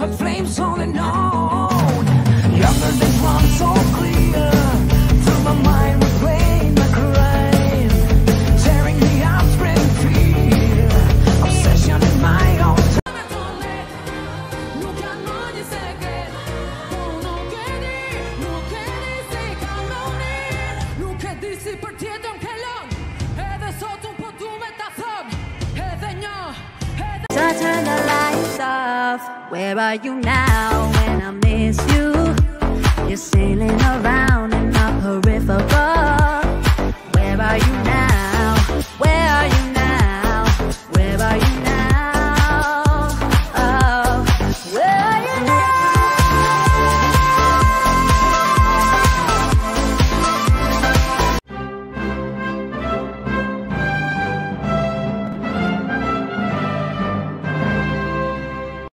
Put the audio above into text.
but flames only known. Younger than one, so clear. Through my mind was playing my crime, tearing me out, spreading fear. Obsession in my own time. So I turn the lights off. Where are you now when I miss you? You're sailing around in my peripheral.